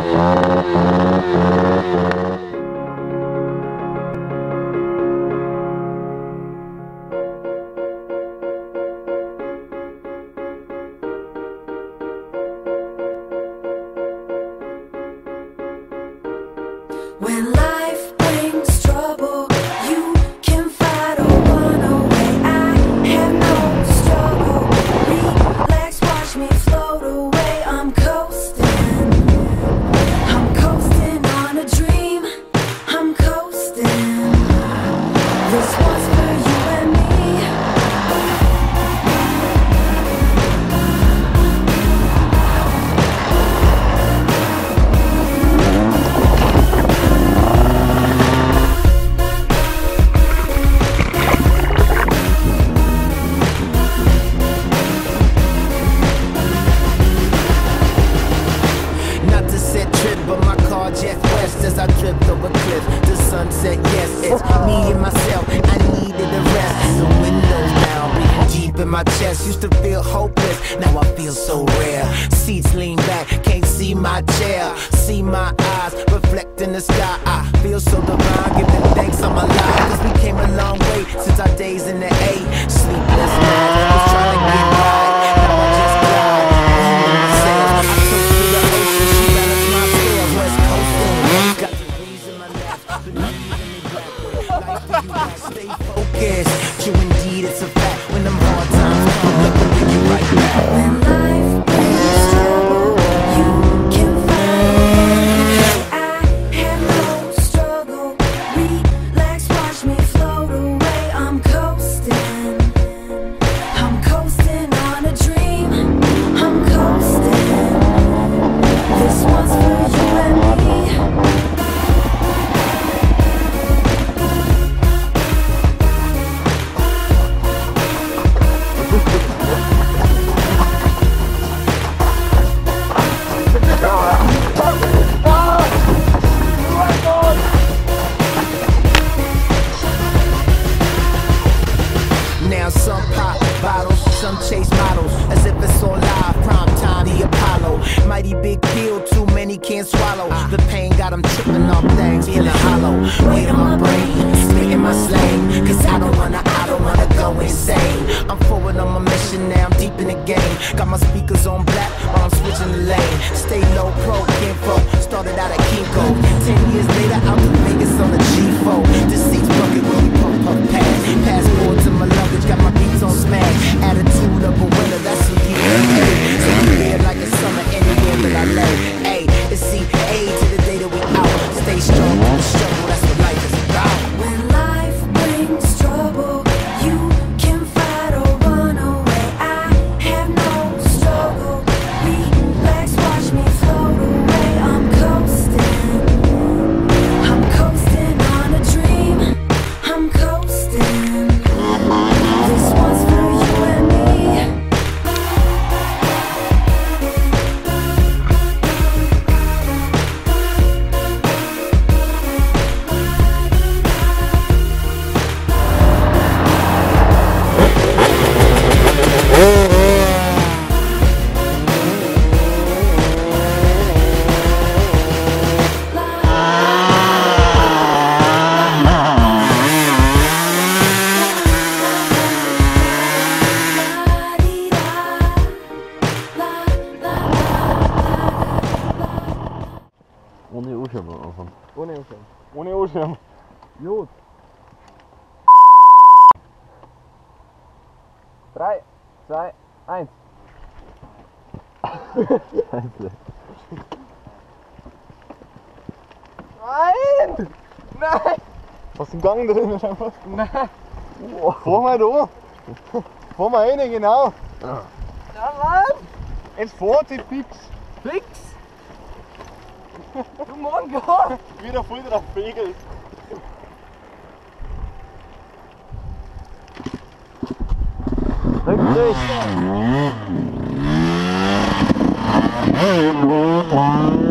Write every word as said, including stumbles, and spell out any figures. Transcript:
When life brings trouble, you can fight or run away. I have no struggle. Relax, watch me float away. I'm coasting. I'm coasting on a dream. I'm coasting. This one's for you and me. Jet west as I drift over cliff. The sunset, yes, it's me and myself. I needed a rest. The windows now, breathing deep in my chest. Used to feel hopeless, now I feel so rare. Seats lean back, can't see my chair. See my eyes reflect in the sky. I feel so divine, giving thanks I'm alive. Cause we came a long way since our days in the A. Sleepless nights, was trying to get right. Now I just glide, in myself. I took to the ocean, she balanced my scales. West coasting, got the breeze in my left, but not even me black. Life for you guys, stay focused. True indeed, it's a fact. When them hard times come, look and bring you right back. When life brings trouble, you can fight. I have no struggle. Relax, watch me float away. I'm coasting. I'm coasting on a dream. I'm coasting. This one's for you and me. Now some pop bottles, some chase models, as if it's all live, prime time, the Apollo. Mighty big pill, too many can't swallow. The pain got them tripping off things, feeling hollow. Weight on my brain, spitting my slang. Cause I don't wanna, I don't wanna go insane. I'm forward on my mission now, I'm deep in the game. Got my speakers on black while I'm switching the lane. Stay low pro, info, started out at Kinko. Ten years later, out to Vegas on a G four. The seats bucket when we pump up past. Passport to my luggage, got my beats on smash. Attitude of a winner, that's who you are. So I'm here like a summer anywhere that I lay. Ay, it's C A to the day that we out. Stay strong through the struggle, that's what life is about. When life brings trouble, you can fight or run away. I have no struggle. Relax, watch me float away. I'm coasting. I'm coasting on a dream. I'm coasting. This one's for you and me. Ohne Ohrschirm am Anfang. Ohne Ohrschirm. Ohne Ohrschirm. Gut. Drei, zwei, eins. Scheiße. Nein! Nein! Hast du einen Gang drin scheinbar? Nein! Oh, fahr mal da! Fahr mal rein, genau! Ja, Mann! Jetzt fährt sie fix! Fix? Du Mann, gar! Wieder voll drauf pegelt! Drück durch!